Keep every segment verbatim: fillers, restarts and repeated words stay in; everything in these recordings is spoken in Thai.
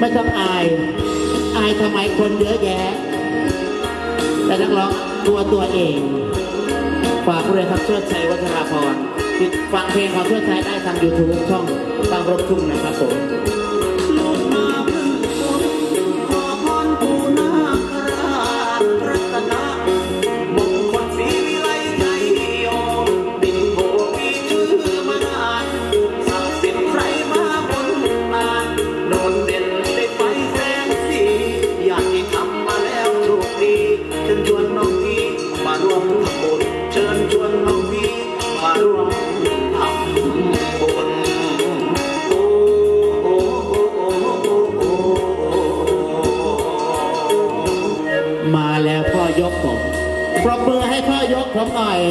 ไม่ต้องอายอายทำไมคนเยอะแยะแต่นักร้องตัวตัวเองฝากเลยครับเชิดชัยวัชราพรติดฟังเพลงของเชิดชัยได้ทาง ยูทูบ ช่องฟังรบทุ่งนะครับผมมาแล้วพ่อยกผมปรบมือให้พ่อยกผมหน่อย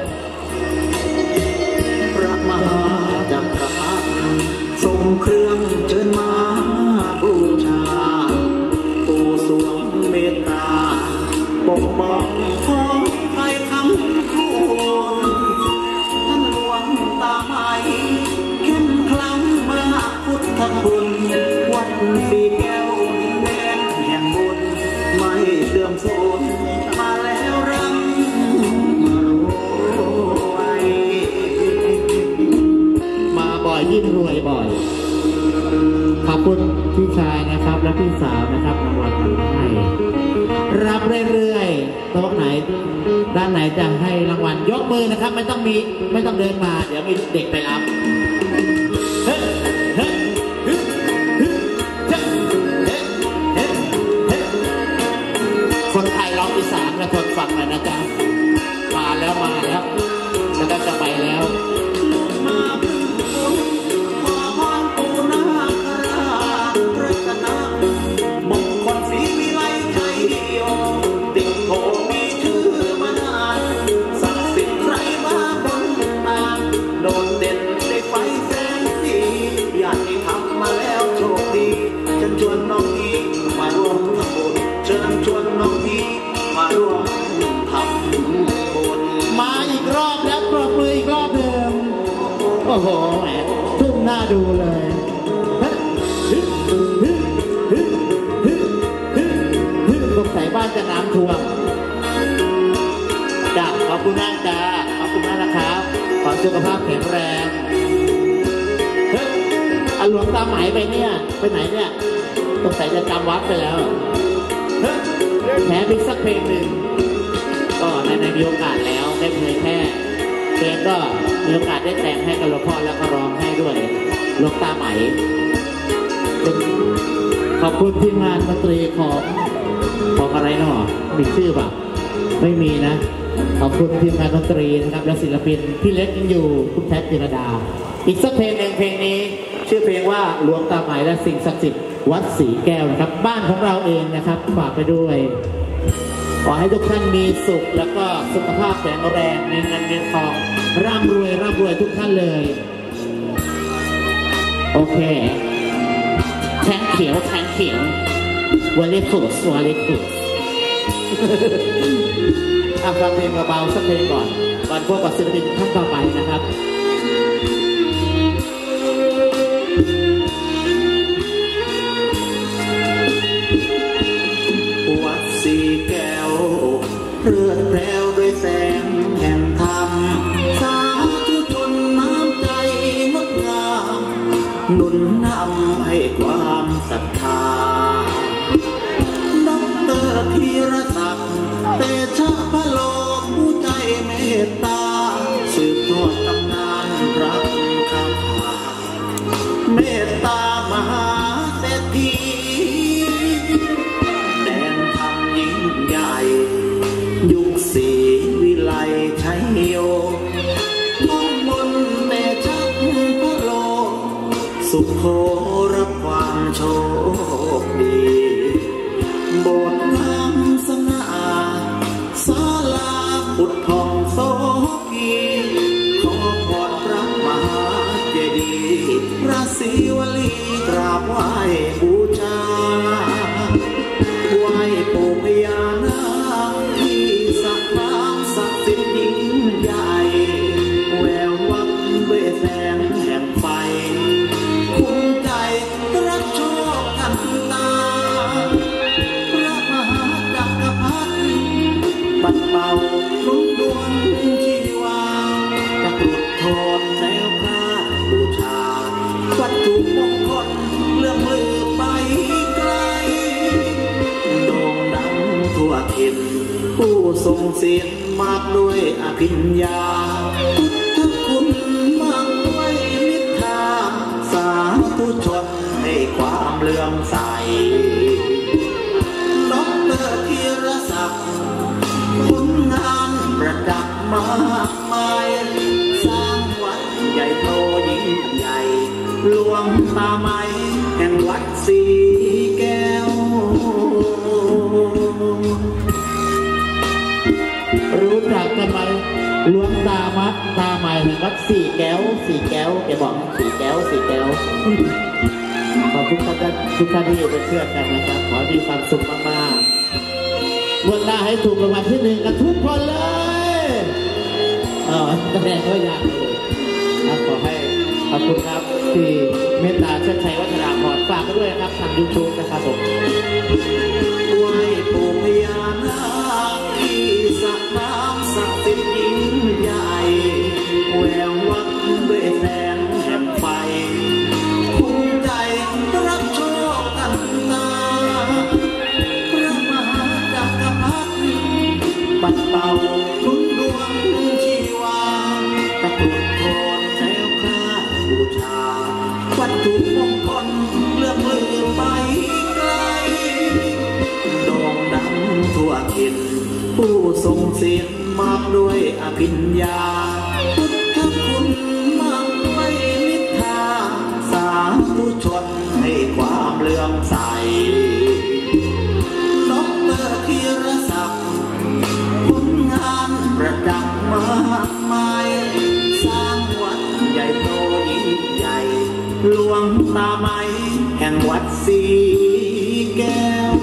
พระมหาจักรพรรดิทรงเครื่องเชิญมาบูชาผู้ทรงเมตตาปกป้องของไทยทั้งปวงท่านหลวงตาไม้เข้มขลังเมื่อพุทธคุณวัดสีแก้วดินแดนแห่งบุญไม่เสื่อมสูญมาแล้วรังมารวยมาบ่อยยิ่งรวยบ่อยขอบคุณพี่ชายนะครับและพี่สาวนะครับรางวัลให้รับเรื่อยๆโต๊ะไหนด้านไหนจะให้รางวัลยกมือนะครับไม่ต้องมีไม่ต้องเดินมาเดี๋ยวมีเด็กไปรับคนไทยร้องอีสานและคนฟังเลยนะจ๊ะมาแล้วมาแล้วแล้วก็จะไปแล้วโอ้โหแหมทุ่มหน้าดูเลยสงสัยบ้านจะน้ำท่วมจ้าขอบคุณมากจ้าขอบคุณมากนะครับขอสุขภาพแข็งแรงเฮ้ยหลวงตาไหมไปเนี่ยไปไหนเนี่ยสงสัยจะจำวัดไปแล้วเฮ้ยแถมอีกสักเพลงหนึ่งก็ในในมีโอกาสแล้วได้เผยแพร่เพลงก็มีโอกาสได้แต่งให้กับหลวงพ่อแล้วก็ร้องให้ด้วยหลวงตาไหมขอบคุณทีมงานดนตรีของของอะไรเนาะมีชื่อป่ะไม่มีนะขอบคุณทีมงานดนตรีนะครับและศิลปินพี่เล็กยังอยู่คุณแพทย์จิรดาอีกสักเพลงหนึ่งเพลงนี้ชื่อเพลงว่าหลวงตาไหมและสิ่งศักดิ์สิทธิ์วัดศรีแก้วนะครับบ้านของเราเองนะครับฝากไปด้วยขอให้ทุกท่านมีสุขแล้วก็สุขภาพแข็งแรงมีเงินเงินทองร่ำรวยร่ำรวยทุกท่านเลยโอเคแทงเขียวแทงเขียววอลเลย์ฟุตวอลเลย์ฟุตอ่ะฟังเพลงเบาๆสักเพลงก่อนก่อนพวกกับศิลปินท่านต่อไปนะครับวัดสีแก้วเรือนแพรวด้วยแสงแห่งธรรมสาธุชนน้ำใจงดงามหนุนนำให้ความศรัทธาดอกเตอร์ธีรศักดิ์เตชะพะโลผู้ใจเมตตาสืบทอดตำนานพระคาถาเมตตามหาเศรษฐีแดนธรรมยิ่งใหญ่ยุคศรีวิไลชัยโยมงมนเตชะพะโลสุขโขรับความโชคดีโบสถ์งามสง่าศาลาพุทธทองโสภีขอพรพระมหาเจดีย์พระศิวลีกราบไหว้บูชาไหว้ปู่พญานาคที่สักน้ำศักดิ์สิทธิ์ยิ่งใหญ่แวววับด้วยแสงแห่งไฟคุ้มใจรักชอบทันตทรงเสียงมากด้วยอภิญญาพุทธคุณมากด้วยนิทาสาธุชนให้ความเลื่อมใสดอกเตอรธีรศักดิ์ผลงานประดับมากมายสร้างวัดใหญ่โตยิ่งใหญ่หลวงตาไม้แห่งวัดสีแก้วรู้จักกันไหมหลวงตามัดตาใหม่แห่งวัดสี่แก้วสี่แก้วแกบอกสี่แก้วสี่แก้วขอบคุณทุกท่านทุกท่านที่อยู่เป็นเพื่อนกันนะครับขอมีความสุขมากๆวันหน้าให้ถูกรางวัลที่หนึ่งกันทุกคนเลยเออแสดงว่าอยากเลยครับขอให้ขอบคุณครับที่เมตตาเชิดชัยวัฒนาพรฝากกันด้วยนะครับทางยูทูบนะครับผมไหว้ปู่พญานาคที่สระน้ำศักดิ์สิทธิ์ยิ่งใหญ่แวววับด้วยแสงแห่งไฟภูมิใจรับโชคกันนาพระมหาจักรพรรดิปัดเป่าหนุนดวงชีวาตะกรุดโทนแนวคราบูชาวัตถุมงคลเลื่อมลือไปไกลโด่งดังทั่วถิ่นผู้ทรงเสียงมากด้วยอภิญญาพุทธคุณมากด้วยนิทาสาธุชนให้ความเลื่อมใสดอกเตอรธีรศักดิ์ผลงานประดับมากมายสร้างวัดใหญ่โตยิ่งใหญ่หลวงตาไม้แห่งวัดสีแก้ว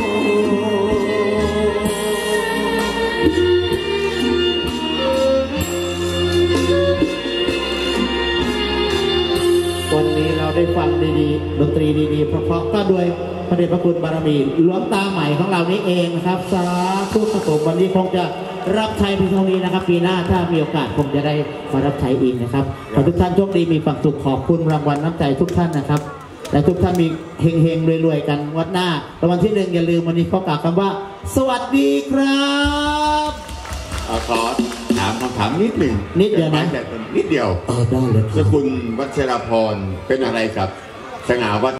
วันนี้เราได้ฟังดีๆดนตรีดีๆเพราะๆก็ด้วยพระเดชพระคุณบารมีหลวงตาใหม่ของเรานี้เองนะครับสาธุครับผมวันนี้คงจะรับใช้เพียงเท่านี้นะครับปีหน้าถ้ามีโอกาสคงจะได้มารับใช้อีกนะครับขอทุกท่านโชคดีมีความสุขขอบคุณรางวัลน้ำใจทุกท่านนะครับและทุกท่านมีเฮงๆรวยๆกันวันหน้ารางวัลที่หนึ่งอย่าลืมวันนี้ขอกล่าวคำว่าสวัสดีครับขอถามคำถามนิดหนึ่งนิดเดียวนะนิดเดียวเออได้เลยสกุลวัชรพรเป็นอะไรครับสง่าวัด